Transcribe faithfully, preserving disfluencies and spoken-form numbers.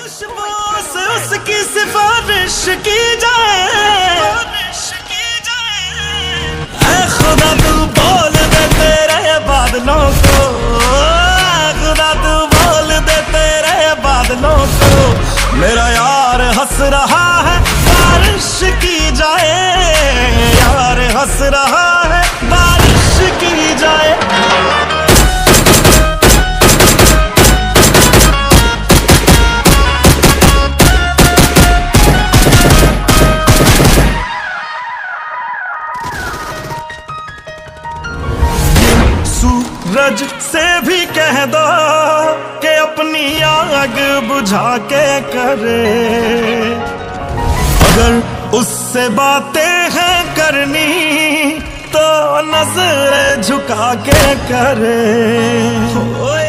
खुशबू से उसकी सिफारिश की जाए, ऐ खुदा तू बोल दे तेरे बादलों को, खुदा तू बोल दे तेरे बादलों को, मेरा यार हंस रहा है बारिश की जाए, यार हंस रहा है बारिश की जाए। सूरज से भी कह दो कि अपनी आग बुझा के करे, अगर उससे बातें हैं करनी तो नजर झुका के करे।